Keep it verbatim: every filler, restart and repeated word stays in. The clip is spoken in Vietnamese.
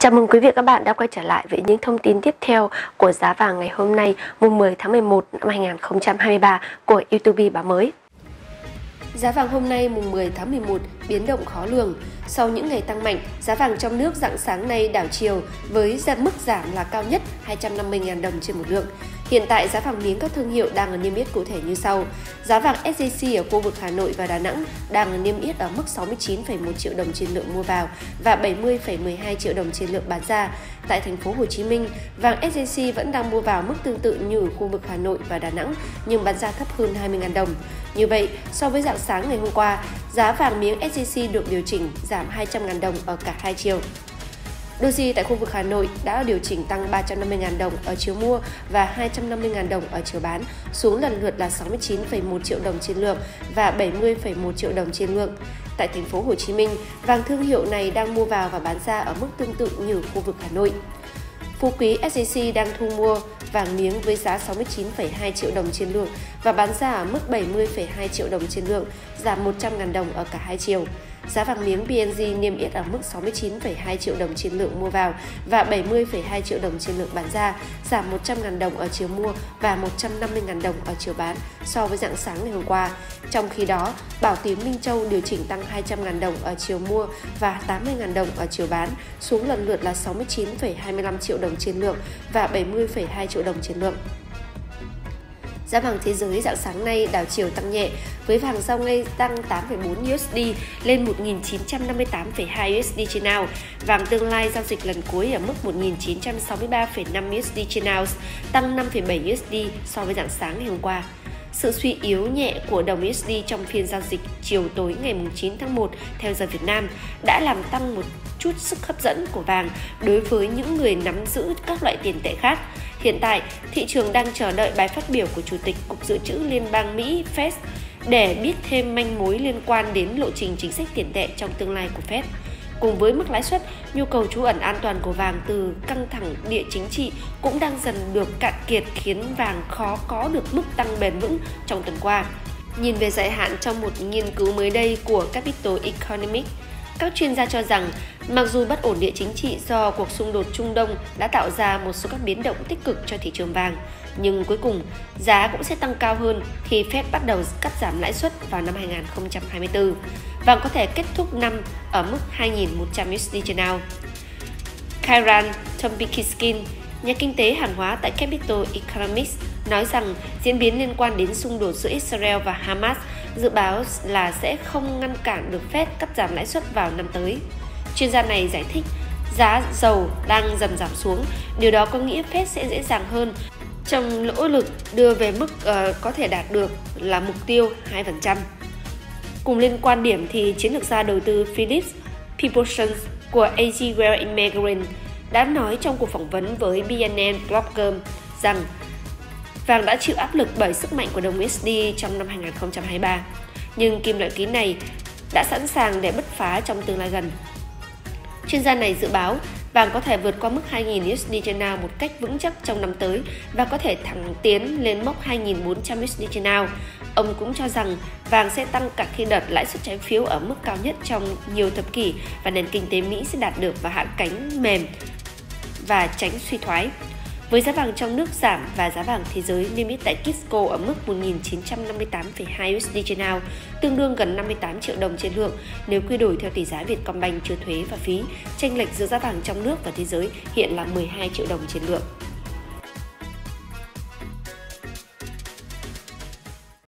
Chào mừng quý vị và các bạn đã quay trở lại với những thông tin tiếp theo của giá vàng ngày hôm nay, mùng mười tháng mười một năm hai nghìn không trăm hai mươi ba của YouTube báo mới. Giá vàng hôm nay mùng mười tháng mười một biến động khó lường. Sau những ngày tăng mạnh, giá vàng trong nước rạng sáng nay đảo chiều với mức giảm là cao nhất hai trăm năm mươi nghìn đồng trên một lượng. Hiện tại giá vàng miếng các thương hiệu đang ở niêm yết cụ thể như sau. Giá vàng ét gi xê ở khu vực Hà Nội và Đà Nẵng đang ở niêm yết ở mức sáu mươi chín phẩy một triệu đồng trên lượng mua vào và bảy mươi phẩy mười hai triệu đồng trên lượng bán ra. Tại thành phố Hồ Chí Minh, vàng ét gi xê vẫn đang mua vào mức tương tự như ở khu vực Hà Nội và Đà Nẵng nhưng bán ra thấp hơn hai mươi nghìn đồng. Như vậy, so với rạng sáng ngày hôm qua, giá vàng miếng ét gi xê được điều chỉnh giảm hai trăm nghìn đồng ở cả hai chiều. Doji tại khu vực Hà Nội đã điều chỉnh tăng ba trăm năm mươi nghìn đồng ở chiều mua và hai trăm năm mươi nghìn đồng ở chiều bán, xuống lần lượt là sáu mươi chín phẩy một triệu đồng trên lượng và bảy mươi phẩy một triệu đồng trên lượng. Tại thành phố Hồ Chí Minh, vàng thương hiệu này đang mua vào và bán ra ở mức tương tự như khu vực Hà Nội. Phú Quý ét gi xê đang thu mua vàng miếng với giá sáu mươi chín phẩy hai triệu đồng trên lượng và bán ra ở mức bảy mươi phẩy hai triệu đồng trên lượng, giảm một trăm nghìn đồng ở cả hai chiều. Giá vàng miếng pê en giê niêm yết ở mức sáu mươi chín phẩy hai triệu đồng trên lượng mua vào và bảy mươi phẩy hai triệu đồng trên lượng bán ra, giảm một trăm nghìn đồng ở chiều mua và một trăm năm mươi nghìn đồng ở chiều bán so với rạng sáng ngày hôm qua. Trong khi đó, Bảo Tín Minh Châu điều chỉnh tăng hai trăm nghìn đồng ở chiều mua và tám mươi nghìn đồng ở chiều bán, xuống lần lượt là sáu mươi chín phẩy hai mươi lăm triệu đồng trên lượng và bảy mươi phẩy hai triệu đồng trên lượng. Giá vàng thế giới rạng sáng nay đảo chiều tăng nhẹ, với vàng giao ngay tăng tám phẩy bốn đô la lên một nghìn chín trăm năm mươi tám phẩy hai đô la trên ounce. Vàng tương lai giao dịch lần cuối ở mức một nghìn chín trăm sáu mươi ba phẩy năm đô la trên ounce, tăng năm phẩy bảy đô la so với rạng sáng ngày hôm qua. Sự suy yếu nhẹ của đồng u ét đê trong phiên giao dịch chiều tối ngày chín tháng một theo giờ Việt Nam đã làm tăng một chút sức hấp dẫn của vàng đối với những người nắm giữ các loại tiền tệ khác. Hiện tại, thị trường đang chờ đợi bài phát biểu của Chủ tịch Cục Dự trữ Liên bang Mỹ Fed để biết thêm manh mối liên quan đến lộ trình chính sách tiền tệ trong tương lai của Fed. Cùng với mức lãi suất, nhu cầu trú ẩn an toàn của vàng từ căng thẳng địa chính trị cũng đang dần được cạn kiệt, khiến vàng khó có được mức tăng bền vững trong tuần qua. Nhìn về dài hạn, trong một nghiên cứu mới đây của Capital Economics, các chuyên gia cho rằng mặc dù bất ổn địa chính trị do cuộc xung đột Trung Đông đã tạo ra một số các biến động tích cực cho thị trường vàng, nhưng cuối cùng giá cũng sẽ tăng cao hơn khi Fed bắt đầu cắt giảm lãi suất vào năm hai nghìn không trăm hai mươi tư. Vàng có thể kết thúc năm ở mức hai nghìn một trăm đô la trên ounce. Kieran Tompkins, nhà kinh tế hàng hóa tại Capital Economics, nói rằng diễn biến liên quan đến xung đột giữa Israel và Hamas dự báo là sẽ không ngăn cản được Fed cắt giảm lãi suất vào năm tới. Chuyên gia này giải thích giá dầu đang dần giảm xuống, điều đó có nghĩa Fed sẽ dễ dàng hơn trong nỗ lực đưa về mức uh, có thể đạt được là mục tiêu hai phần trăm. Cùng liên quan điểm thì chiến lược gia đầu tư Philip Peterson của a giê Well Immigrant đã nói trong cuộc phỏng vấn với bê en en Blogger rằng vàng đã chịu áp lực bởi sức mạnh của đồng u ét đê trong năm hai nghìn không trăm hai mươi ba, nhưng kim loại quý này đã sẵn sàng để bứt phá trong tương lai gần. Chuyên gia này dự báo vàng có thể vượt qua mức hai nghìn đô la trên ounce một cách vững chắc trong năm tới và có thể thẳng tiến lên mốc hai nghìn bốn trăm đô la trên ounce. Ông cũng cho rằng vàng sẽ tăng cả khi đợt lãi suất trái phiếu ở mức cao nhất trong nhiều thập kỷ và nền kinh tế Mỹ sẽ đạt được và hạ cánh mềm và tránh suy thoái. Với giá vàng trong nước giảm và giá vàng thế giới niêm yết tại Kisco ở mức một nghìn chín trăm năm mươi tám phẩy hai đô la trên ounce, tương đương gần năm mươi tám triệu đồng trên lượng nếu quy đổi theo tỷ giá Vietcombank chưa thuế và phí. Chênh lệch giữa giá vàng trong nước và thế giới hiện là mười hai triệu đồng trên lượng.